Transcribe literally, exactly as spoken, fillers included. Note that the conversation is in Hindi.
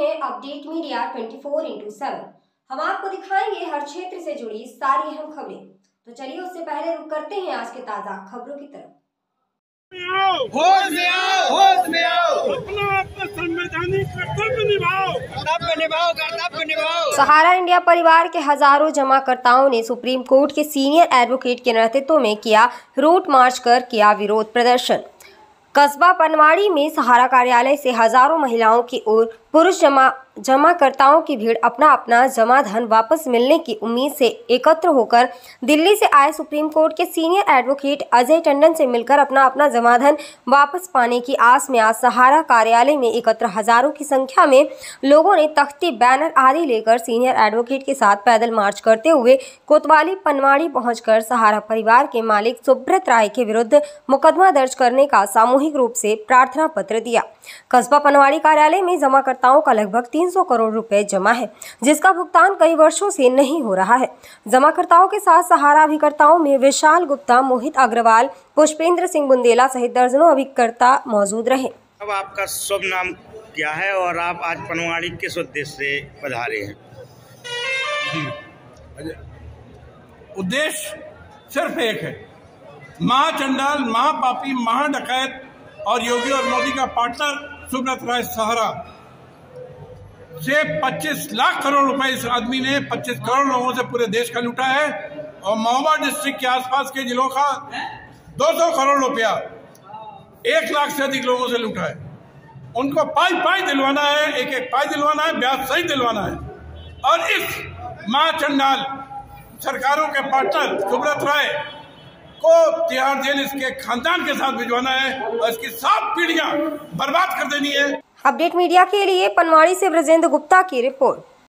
हैं update media twenty four into seven. हम आपको दिखाएंगे हर क्षेत्र से जुड़ी सारी अहम खबरें। तो चलिए उससे पहले रुक करते हैं आज के ताजा खबरों की तरफ। होश में आओ, होश में आओ, अपना अपना संवैधानिक कर्तव्य निभाओ, कर्तव्य निभाओ, कर्तव्य निभाओ। सहारा इंडिया परिवार के हजारों जमाकर्ताओं ने सुप्रीम कोर्ट के सीनियर एडवोकेट के नेतृत्व में किया रूट मार्च कर किया विरोध प्रदर्शन। कस्बा पनवाड़ी में सहारा कार्यालय से हजारों महिलाओं की और पुरुष जमा जमाकर्ताओं की भीड़ अपना अपना जमा धन वापस मिलने की उम्मीद से एकत्र होकर दिल्ली से आए सुप्रीम कोर्ट के सीनियर एडवोकेट अजय टंडन से मिलकर अपना अपना जमा धन वापस पाने की आस में आज सहारा कार्यालय में एकत्र हजारों की संख्या में लोगों ने तख्ती, बैनर आदि लेकर सीनियर एडवोकेट के साथ पैदल मार्च करते हुए कोतवाली पनवाड़ी पहुंचकर सहारा परिवार के मालिक सुब्रत राय के विरुद्ध मुकदमा दर्ज करने का सामूहिक रूप से प्रार्थना पत्र दिया। कस्बा पनवाड़ी कार्यालय में जमाकर्ताओं का लगभग तीन सौ करोड़ रुपए जमा है, जिसका भुगतान कई वर्षों से नहीं हो रहा है। जमाकर्ताओं के साथ सहारा अभिकर्ताओं में विशाल गुप्ता, मोहित अग्रवाल, पुष्पेंद्र सिंह बुंदेला सहित दर्जनों अभिकर्ता मौजूद रहे। अब आपका शुभ नाम क्या है और आप आज पनवाड़ी किस उद्देश्य से पधारे हैं? उद्देश्य सिर्फ एक है, महाचंडाल, महापापी, महाडकैत और योगी और मोदी का पार्टनर सुब्रत राय सहारा से पच्चीस लाख करोड़ रुपए इस आदमी ने पच्चीस करोड़ लोगों से पूरे देश का लूटा है और महोबा डिस्ट्रिक्ट के आसपास के जिलों का दो सौ करोड़ रुपया एक लाख से अधिक लोगों से लूटा है। उनको पाई पाई दिलवाना है, एक एक पाई दिलवाना है, ब्याज सही दिलवाना है और इस महाचंडाल सरकारों के पार्टनर सुब्रत राय को तिहाड़ जेल इसके खानदान के साथ भिजवाना है और इसकी सात पीढ़ियां बर्बाद कर देनी है। अपडेट मीडिया के लिए पनवाड़ी से ब्रजेंद्र गुप्ता की रिपोर्ट।